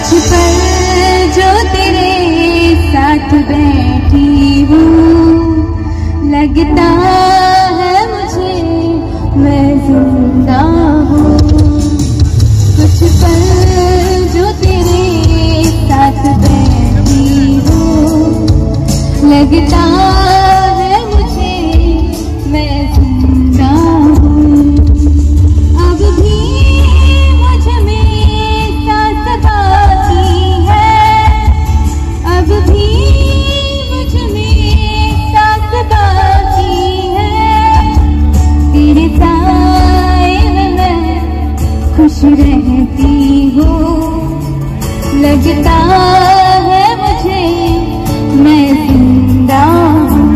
कुछ पल जो तेरे साथ बैठी हूँ, लगता है मुझे मैं जिंदा हूँ। कुछ पल जो तेरे साथ बैठी हूँ, लगता है मुझे मैं जिंदा हूँ। अब भी मुझ में सांस बाकी है, अब भी मुझ में सांस बाकी है। तेरे साए में मैं खुश रहती हूँ, लगता है मुझे मैं जिंदा हूँ।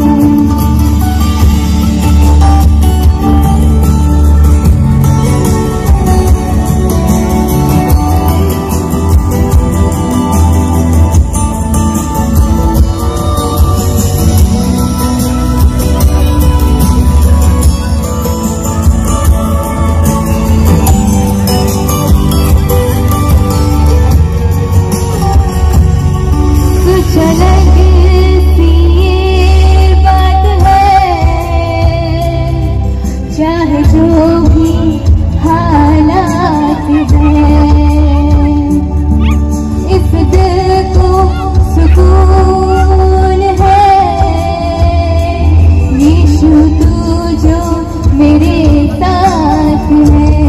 अलग सी ये बात है, चाहे जो भी हालात हैं, इस दिल को सुकून है। यीशु तू जो मेरे साथ है,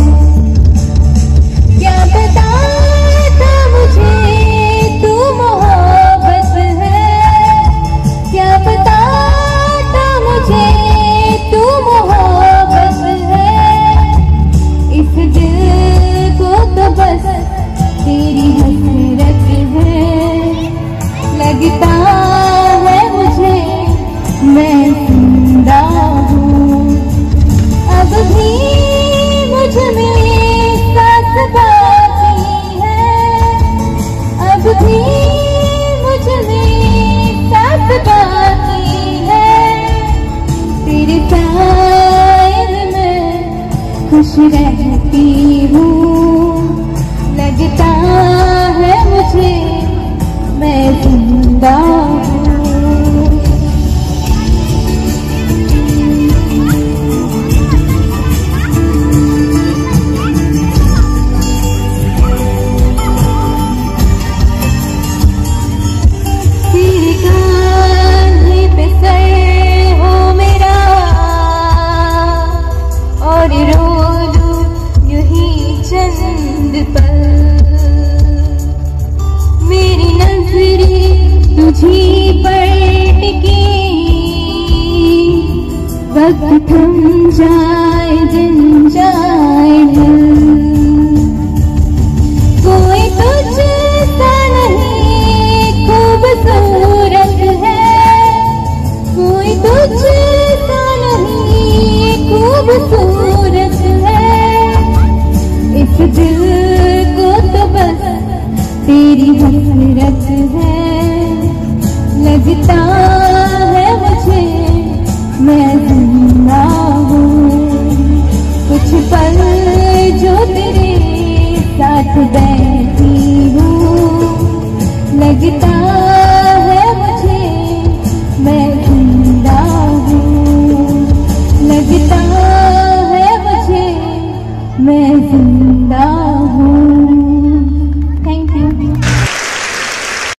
क्या पता था मुझे तू मोहब्बत है, क्या पता था मुझे तू मोहब्बत है। इस दिल को तो बस तेरी हसरत है, लगता है मुझे मैं जिंदा हूँ। अब भी मुझ में सांस बाकी है, अब भी मुझ में सांस बाकी है। तेरे साए में मैं खुश रहती हूँ, लगता है मुझे मैं जिंदा हूँ। तेरे कान्हे पे सर हो मेरा, और रो लूं यूं ही चंद पल। मेरी नजरें तुझी पर टिकी, वक्त थम जाए दिन जाए ढल। कोई तुझसा नहीं खूबसूरत है, कोई तुझसा नहीं खूबसूरत है। इस दिल को तो बस तेरी हसरत है, लगता है मुझे मैं जिंदा हूँ। कुछ पल जो तेरे साथ बैठी हूँ, लगता है मुझे मैं जिंदा हूँ, लगता है मुझे मैं जिंदा